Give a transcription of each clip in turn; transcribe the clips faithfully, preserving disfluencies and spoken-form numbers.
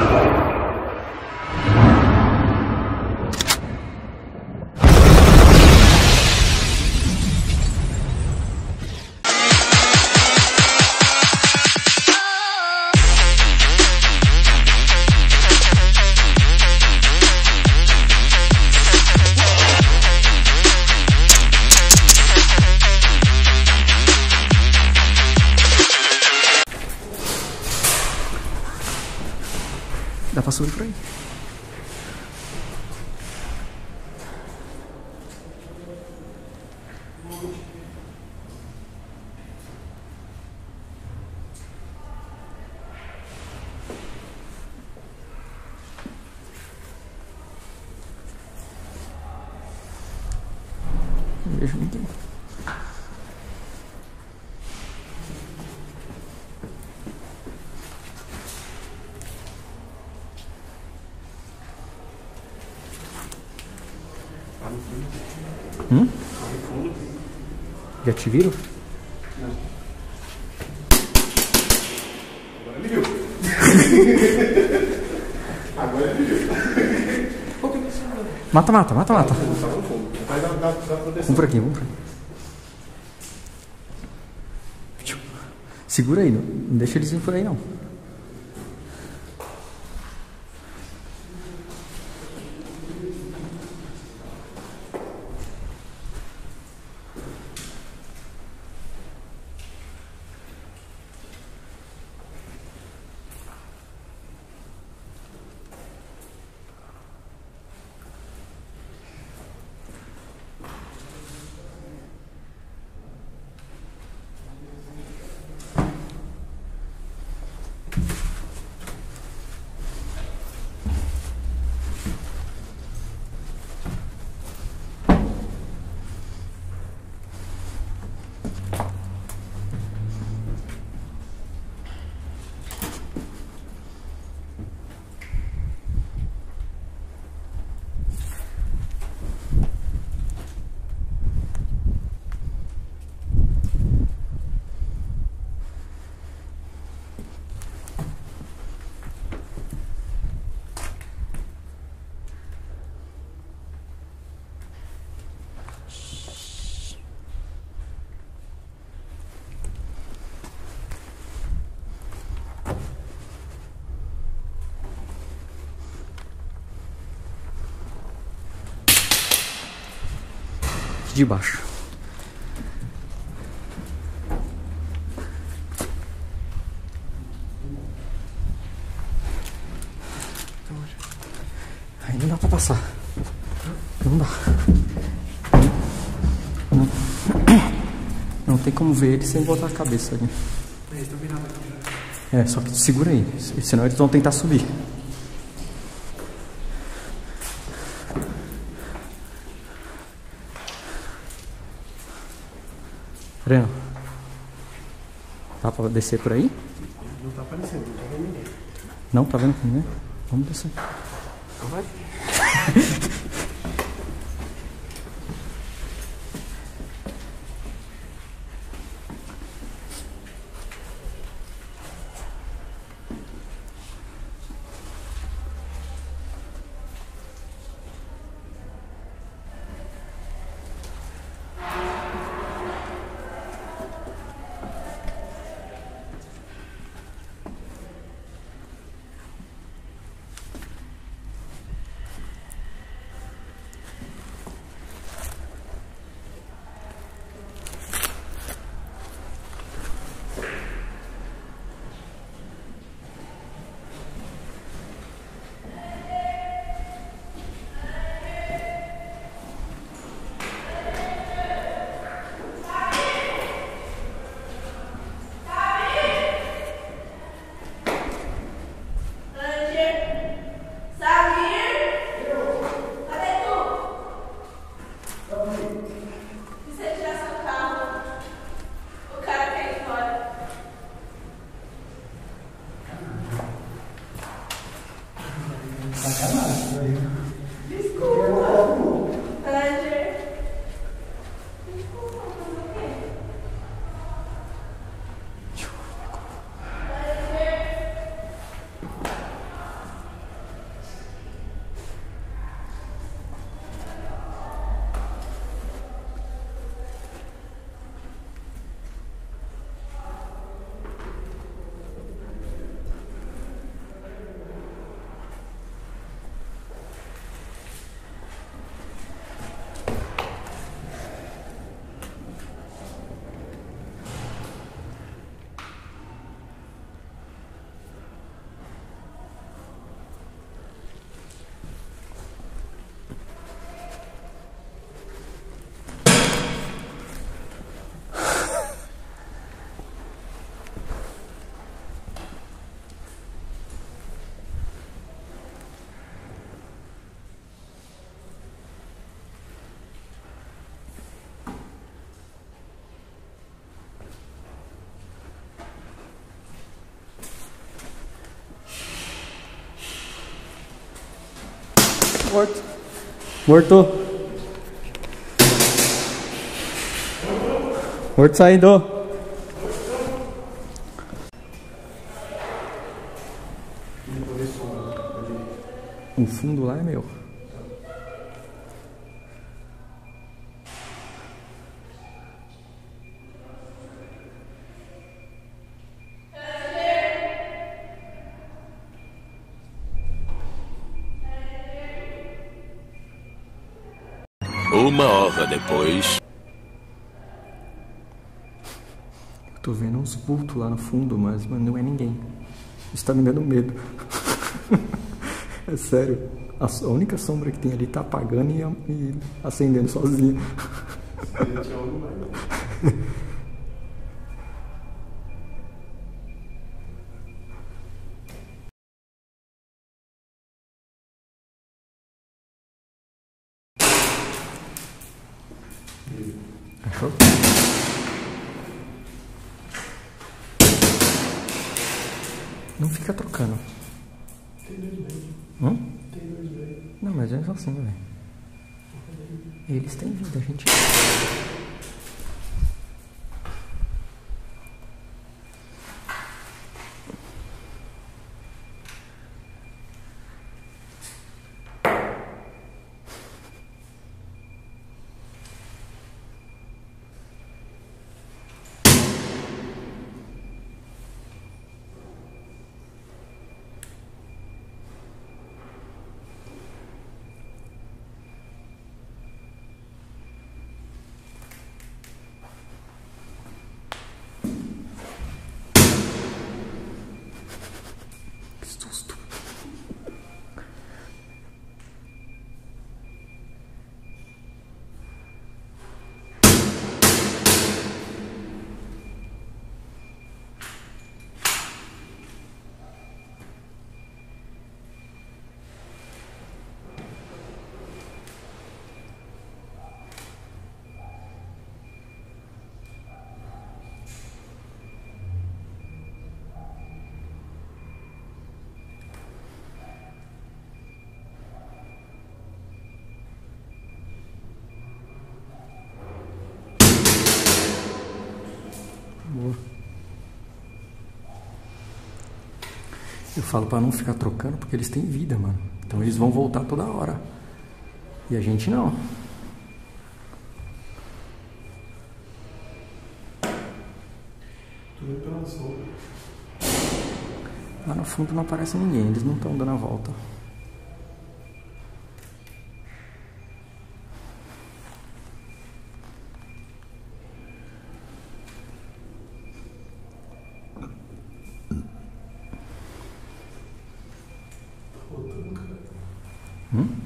Dá pra subir por aí. Não vejo ninguém. Hum? Já te viram? Não. Agora ele viu. Agora ele viu. Mata, mata, mata, mata. Vai dar, dá, dá proteção. Vamos por aqui, vamos por aqui. Segura aí, não, não deixa eles vir por aí não. De baixo. Aí não dá pra passar. Não dá. Não, não tem como ver eles sem botar a cabeça ali. É, só que segura aí, senão eles vão tentar subir. Breno, dá pra descer por aí? Não tá aparecendo, não tá vendo ninguém. Não, tá vendo ninguém? Vamos descer. Então vai. Morto. Morto. Morto saindo. O fundo lá é meu. Uma hora depois. Eu tô vendo uns vultos lá no fundo, mas, mas não é ninguém. Isso tá me dando medo. É sério. A, a única sombra que tem ali tá apagando e, e acendendo sozinha. Achou? Não fica trocando. Tem dois meses. Hum? Tem dois meses. Não, mas é assim, velho. Eles têm vida, a gente. Eu falo pra não ficar trocando porque eles têm vida, mano. Então eles vão voltar toda hora. E a gente não. Tudo pela sombra. Lá no fundo não aparece ninguém, eles não estão dando a volta. Hum?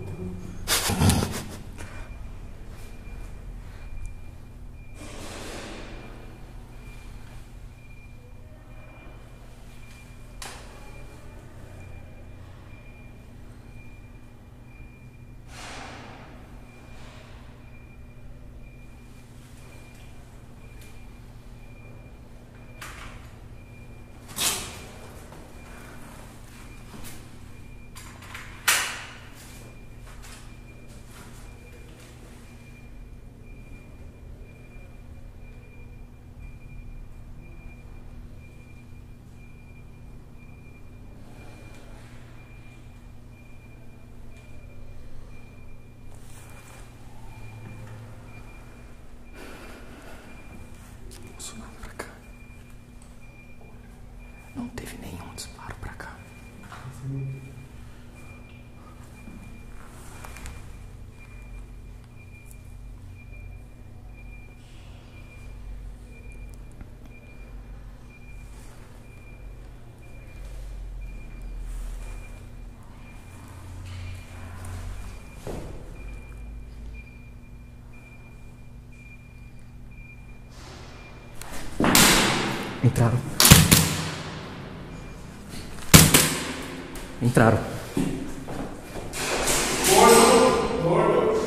Bolsonaro pra cá. Não teve nenhum disparo pra cá. Entraram. Entraram. Morto! Morto!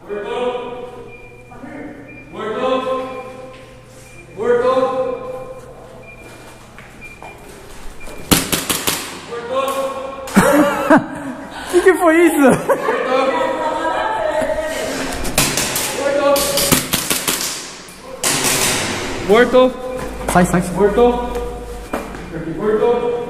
Que que foi isso? Morto. Sai, sai. Morto. Morto.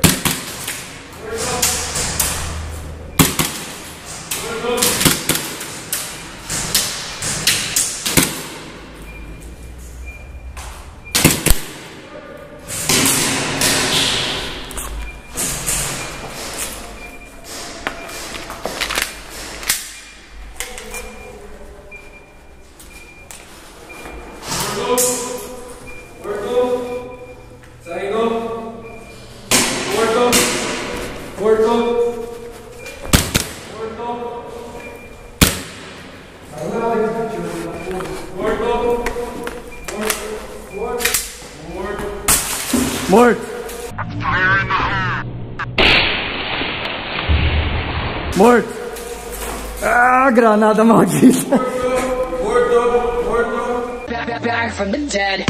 Morto. Morto. Ah, granada maldita. Back, back from the dead.